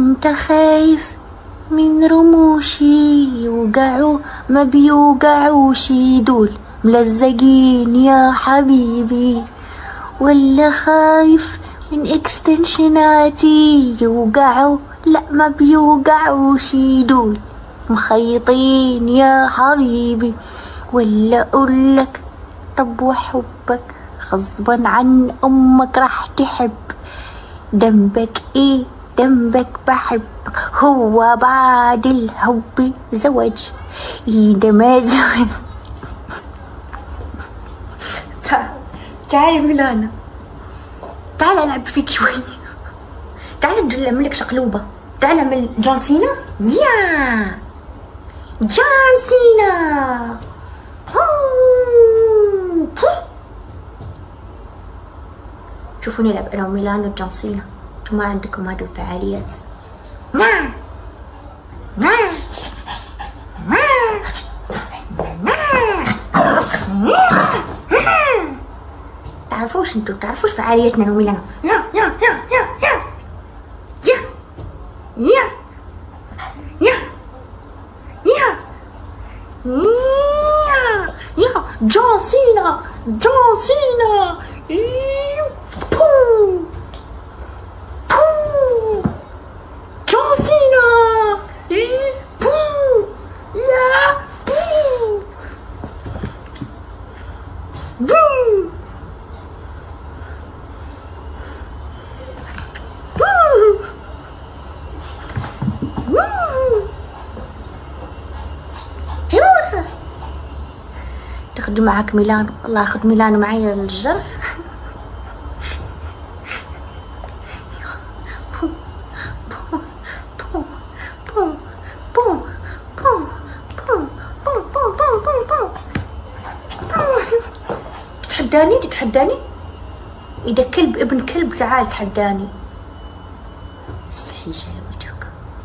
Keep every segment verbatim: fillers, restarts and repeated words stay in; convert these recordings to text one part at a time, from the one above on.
انت خايف من رموشي يوقعوا ما بيوقعوش دول ملزقين يا حبيبي، ولا خايف من اكستنشناتي يوقعوا لا ما بيوقعوش دول مخيطين يا حبيبي، ولا اقولك طب وحبك غصبا عن امك راح تحب، ذنبك ايه ذنبك بحبك، هو بعد الحب زواج اذا ما زواج. تعالي ميلانا، تعالي العب فيك شوي، تعالي اعمل لك شقلوبه، تعالي اعمل جون سينا. يا جون سينا شوفوا نلعب انا وميلانا وجون سينا، انتم ما عندكم هذه الفعاليات. نعم نعم تعرفوش انتو تعرفوش فعاليتنا انا وميلانا. يا يا يا يا يا يا يا يا يا يا يا جون سينا جون سينا بو بو جون سينا بو يا بو بو تاخدي معاك ميلانو؟ والله اخذ ميلانو معايا للجرف. تتحداني تتحداني اذا كلب ابن كلب تعال تحداني. استحي على وجهك.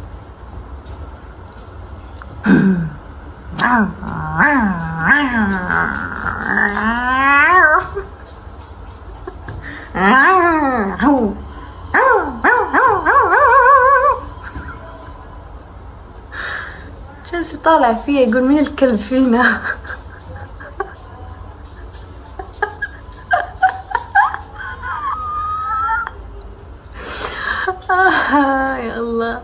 جالس يطالع فيا يقول مين الكلب فينا. آه يا الله.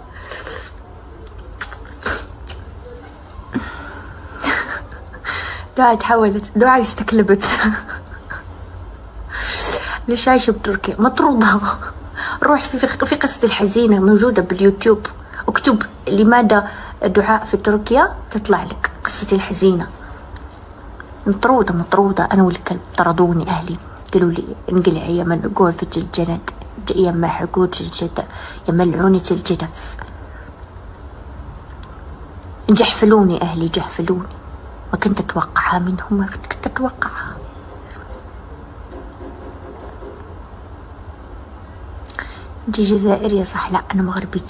دعاء تحولت، دعاء استكلبت. ليش عايشة بتركيا؟ مطرودة. روح في في قصة الحزينة موجودة باليوتيوب، اكتب لماذا دعاء في تركيا تطلع لك قصتي الحزينة. مطرودة مطرودة أنا والكلب، طردوني أهلي قالوا لي انقلعي يا ملقوفة الجند يا محقوة الجدة يا ملعونة الجدف. جحفلوني أهلي جحفلوني، ما كنت أتوقعها منهم، ما كنت أتوقعها. انتي جزائرية صح؟ لا أنا مغربية.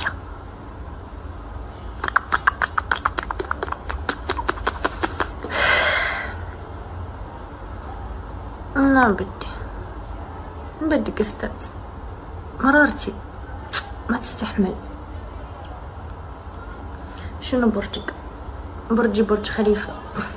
ما بدي بدك استاذ، مرارتي ما تستحمل. شنو برجك؟ برجي برج خليفة.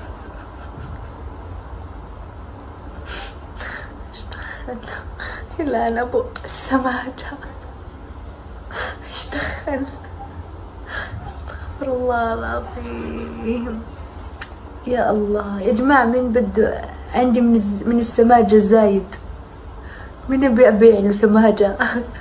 ايش دخل؟ الا انا ابو السماجة. ايش دخل؟ استغفر الله العظيم. يا الله يا جماعة، مين بده عندي من الز... من السماجة زايد؟ مين ابي ابيع له سماجة؟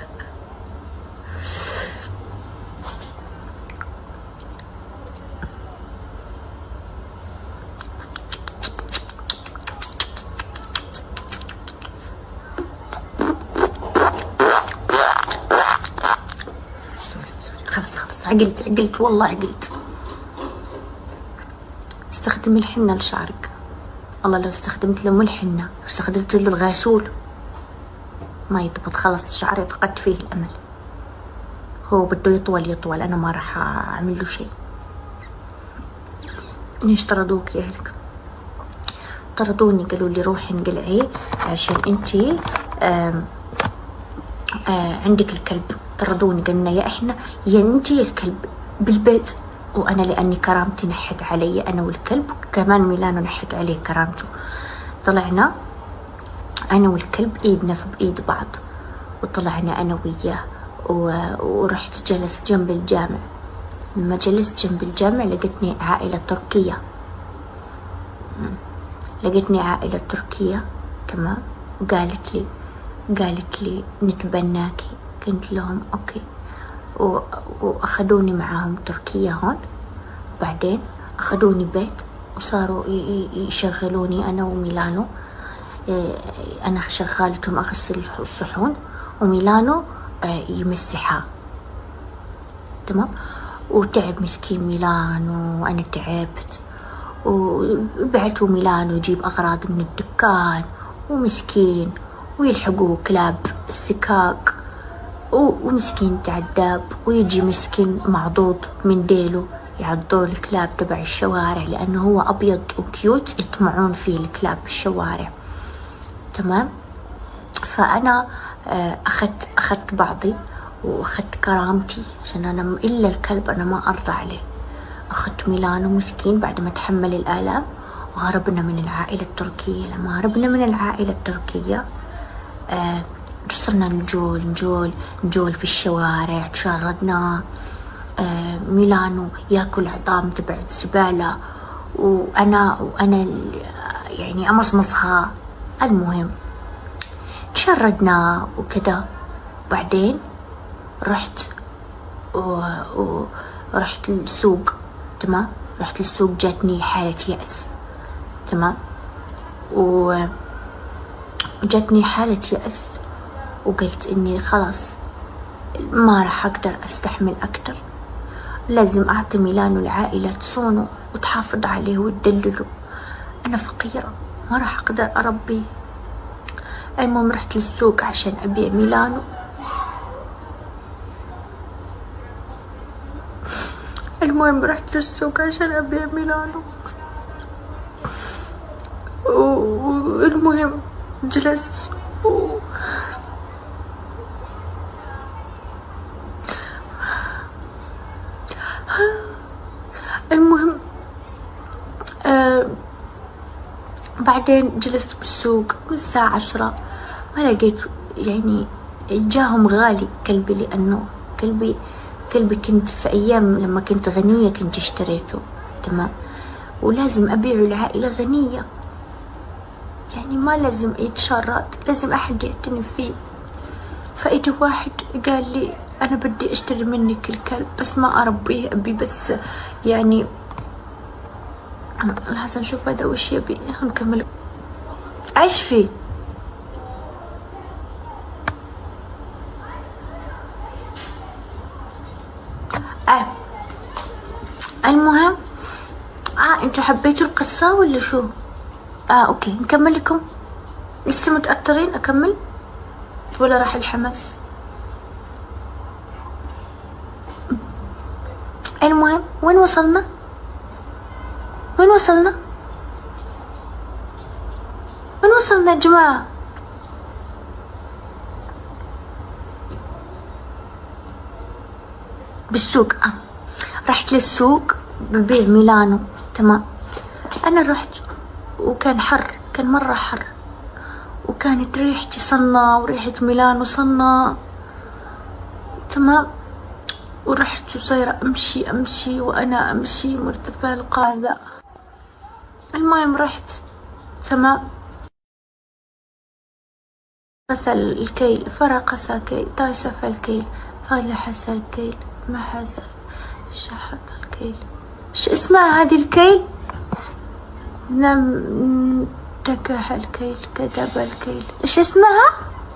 خلاص خلاص عقلت عقلت والله عقلت. استخدمي الحنة لشعرك. والله لو استخدمت له مو الحنة، لو استخدمت له الغسول ما يضبط. خلاص شعري فقدت فيه الأمل. هو بده يطول يطول، أنا ما راح أعمل له شيء. ليش طردوك يا أهلك؟ طردوني قالوا لي روحي انقلعي عشان انتي آم آم عندك الكلب. طردوني، قلنا يا إحنا يا أنت يا الكلب بالبيت. وأنا لأني كرامتي نحت علي أنا والكلب، كمان ميلانو نحت عليه كرامته. طلعنا أنا والكلب إيدنا في بإيد بعض، وطلعنا أنا وياه ورحت جلست جنب الجامع. لما جلست جنب الجامع لقيتني عائلة تركية، لقيتني عائلة تركية تمام. وقالت لي قالت لي نتبناكي. قلت لهم أوكي، وأخذوني معاهم تركيا هون. بعدين أخذوني بيت وصاروا يشغلوني أنا وميلانو. أنا شغالتهم أغسل الصحون وميلانو يمسحها تمام. وتعب مسكين ميلانو وأنا تعبت، وبعتوا ميلانو يجيب أغراض من الدكان ومسكين، ويلحقوه كلاب السكاك ومسكين تعذب، ويجي مسكين معضوض من ديله يعضوا الكلاب تبع الشوارع، لأنه هو أبيض وكيوت يطمعون فيه الكلاب بالشوارع تمام. فأنا أخذت أخذت بعضي وأخذت كرامتي، عشان أنا إلا الكلب أنا ما أرضى عليه. أخذت ميلانو مسكين بعد ما تحمل الآلام، وهربنا من العائلة التركية. لما هربنا من العائلة التركية آه صرنا نجول نجول نجول في الشوارع، تشردنا. آه ميلانو ياكل عظام تبع الزبالة، وأنا وأنا يعني أمصمصها. المهم تشردنا وكذا. بعدين رحت ورحت للسوق تمام. رحت للسوق جاتني حالة يأس تمام، وجاتني حالة يأس وقلت إني خلاص ما راح أقدر أستحمل أكتر، لازم أعطي ميلانو العائلة تصونه وتحافظ عليه وتدلله. أنا فقيرة ما راح أقدر أربيه. المهم رحت للسوق عشان أبيع ميلانو. المهم رحت للسوق عشان أبيع ميلانو، والمهم جلست و... المهم آه بعدين جلست بالسوق والساعة عشرة ما لقيت، يعني جاهم غالي كلبي، لأنه كلبي كلبي كنت في أيام لما كنت غنية كنت اشتريته تمام، ولازم أبيعه لعائلة غنية، يعني ما لازم يتشرد، لازم أحد يعتني فيه. فإجا واحد قال لي أنا بدي أشتري منك الكلب بس ما أربيه، أبي بس يعني لازم نشوف هذا وش يبي. نكمل. ايش فيه؟ اه المهم اه انتوا حبيتوا القصة ولا شو؟ اه اوكي نكمل لكم. لسه متأثرين اكمل ولا راح الحماس؟ المهم وين وصلنا؟ وين وصلنا؟ وين وصلنا يا جماعة؟ بالسوق. آه. رحت للسوق ببيع ميلانو تمام. أنا رحت وكان حر، كان مرة حر، وكانت ريحتي صنة وريحة ميلانو صنة تمام. ورحت وصايرة أمشي أمشي وأنا أمشي مرتفع القاعدة. المهم رحت تمام. غسل الكيل فرقص الكيل، طايسف الكيل، فالحس الكيل، ما حس شحط الكيل. ش اسمها هذه الكيل؟ نم تكح الكيل، كذب الكيل. ايش اسمها؟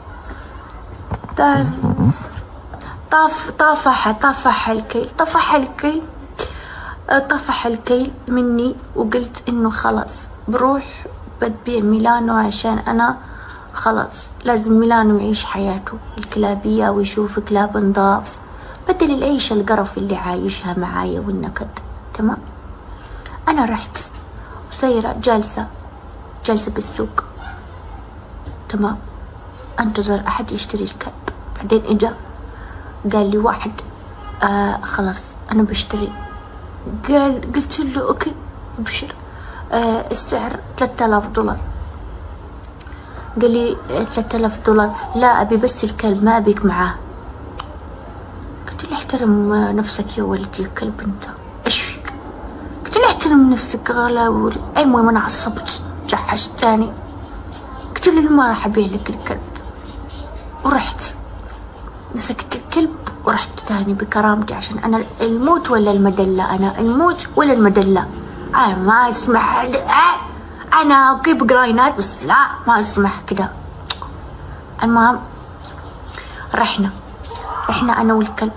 طاف طافح طافح الكيل، طفح الكيل، طفح الكيل مني. وقلت انه خلاص بروح بتبيع ميلانو، عشان انا خلاص لازم ميلانو يعيش حياته الكلابية ويشوف كلاب نضاف بدل العيشة القرف اللي عايشها معايا والنكد تمام. انا رحت وسيرة جالسة جالسة بالسوق تمام، انتظر احد يشتري الكلب. بعدين اجا قال لي واحد آه خلاص أنا بشتري. قال قلت له أوكي ابشر. آه السعر ثلاثة آلاف دولار. قال لي ثلاثة آلاف دولار. لا أبي بس الكلب ما أبيك معاه. قلت له احترم نفسك يا ولدي يا كلب أنت، إيش فيك؟ قلت له احترم نفسك غلاوي. المهم أنا عصبت جحشت تاني، قلت له ما راح أبيع لك الكلب، ورحت مسكت الكلب ورحت تاني بكرامتي، عشان أنا الموت ولا المدلة، أنا الموت ولا المدلة، أنا ما أسمح. أنا كيف قراينات بس لا ما أسمح كده. المهم رحنا رحنا أنا والكلب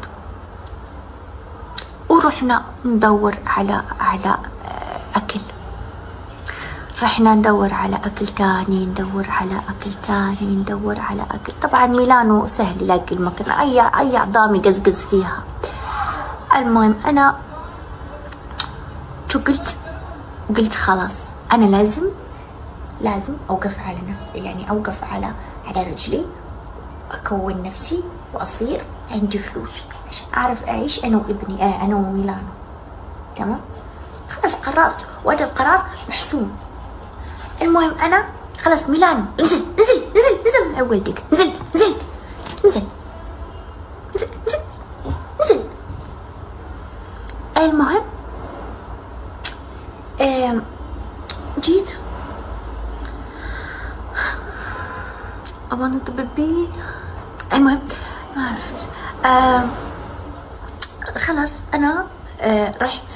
ورحنا ندور على على أكل. رحنا ندور على أكل تاني، ندور على أكل تاني، ندور على أكل. طبعا ميلانو سهل يلاقي المكان، أي أي عظام يقزقز فيها. المهم أنا شو قلت؟ قلت خلاص أنا لازم لازم أوقف على يعني أوقف على على رجلي، أكون نفسي وأصير عندي فلوس عشان أعرف أعيش أنا وابني، آه أنا وميلانو. تمام؟ خلاص قررت، وهذا القرار محسوم. المهم أنا خلاص ميلانو نزل نزل نزل نزل من أول دقيقة، نزل نزل نزل نزل نزل نزل. المهم آه جيت أبغى نطببي. المهم ما أعرف آه خلاص أنا آه رحت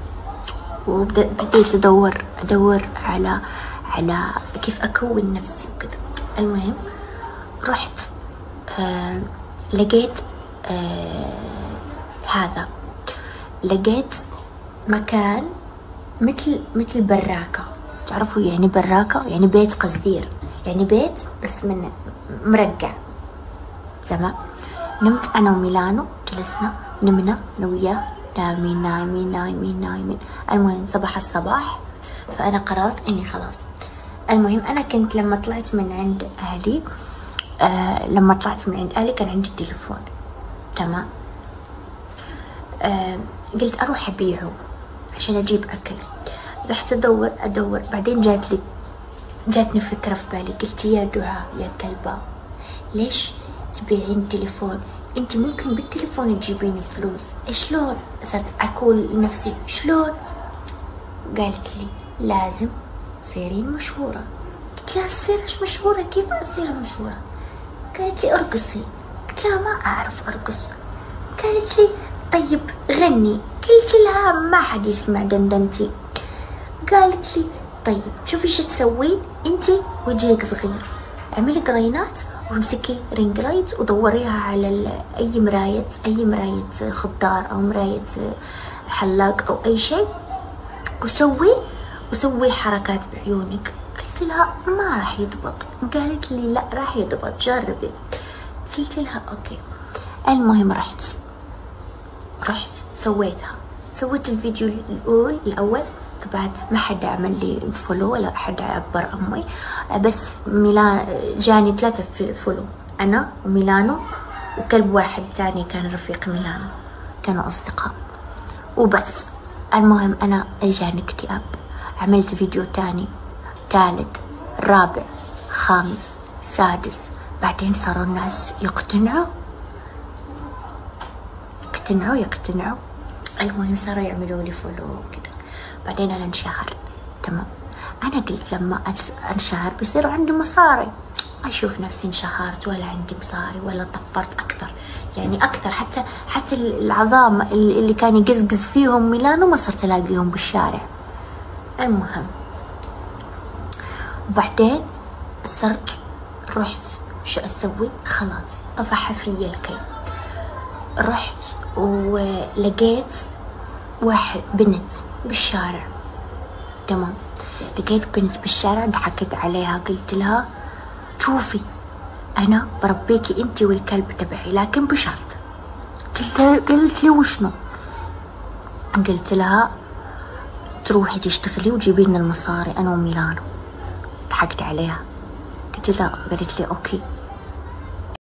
وبديت أدور أدور على على كيف أكون نفسي وكذا. المهم رحت آه لقيت آه هذا لقيت مكان مثل مثل براكة. تعرفوا يعني براكة؟ يعني بيت قصدير، يعني بيت بس من مرقع. تمام. نمت أنا وميلانو، جلسنا نمنا أنا وياه، نايمين نايمين نايمين نايمين. المهم صباح الصباح فأنا قررت إني خلاص. المهم أنا كنت لما طلعت من عند أهلي آه لما طلعت من عند أهلي كان عندي تليفون. تمام. آه قلت أروح أبيعه عشان أجيب أكل. رحت أدور أدور بعدين جات لي جاتني فكرة في بالي. قلت يا دعاء يا كلبة ليش تبيعين تليفون؟ انت ممكن بالتليفون تجيبين فلوس. شلون؟ صرت اقول لنفسي شلون؟ قالت لي لازم تصيرين مشهورة. قلت لها تصيرش مشهورة؟ كيف اصير مشهورة؟ قالت لي ارقصي. قلت لها ما اعرف ارقص. قالت لي طيب غني. قلت لها ما حد يسمع دندنتي. قالت لي طيب شوفي شو تسوين انتي وجهك صغير، اعملي قرينات وامسكي رينج لايت ودوريها على اي مراية اي مراية خضار او مراية حلاق او اي شيء، وسوي وسوي حركات بعيونك. قلت لها ما راح يضبط. قالت لي لا راح يضبط جربي. قلت لها اوكي. المهم رحت رحت سويتها سويت الفيديو الاول الاول طبعا ما حد عمل لي فولو ولا حد عبر امي، بس ميلان جاني ثلاثة فولو، انا وميلانو وكلب واحد ثاني كان رفيق ميلانو، كانوا اصدقاء وبس. المهم انا اجاني اكتئاب، عملت فيديو تاني ثالث رابع خامس سادس، بعدين صاروا الناس يقتنعوا يقتنعوا يقتنعوا المهم صاروا يعملوا لي فولو كده. بعدين انا انشهرت. تمام. انا قلت لما انشهر بيصير عندي مصاري. اشوف نفسي انشهرت ولا عندي مصاري ولا طفرت اكثر، يعني اكثر حتى حتى العظام اللي كان يقزقز فيهم ميلانو ما صرت الاقيهم بالشارع. المهم وبعدين صرت رحت شو اسوي؟ خلاص طفح فيا الكي. رحت ولقيت واحد بنت بالشارع. تمام. لقيت بنت بالشارع ضحكت عليها. قلت لها شوفي انا بربيكي انتي والكلب تبعي لكن بشرط. قلت قلت لي وشنو؟ قلت لها تروحي تشتغلي وتجيبي لنا المصاري انا وميلانو. ضحكت عليها. قلت لها قالت لي اوكي.